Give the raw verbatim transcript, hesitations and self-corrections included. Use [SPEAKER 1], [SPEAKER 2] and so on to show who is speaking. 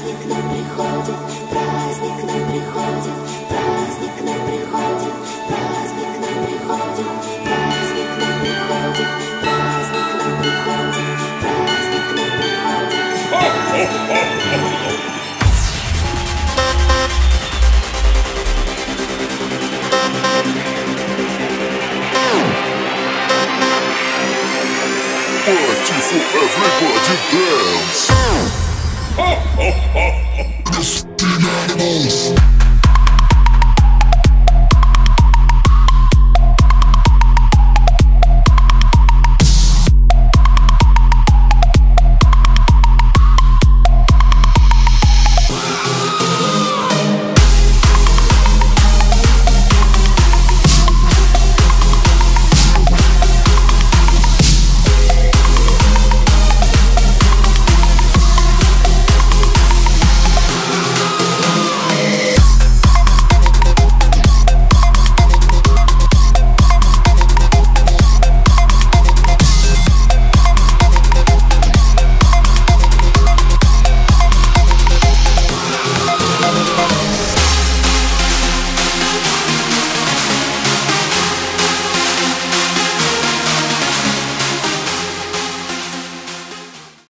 [SPEAKER 1] Праздник к нам приходит, праздник к нам приходит, праздник к нам приходит, праздник к нам приходит, праздник к нам приходит, праздник к нам приходит, праздник к нам приходит.
[SPEAKER 2] Party for everybody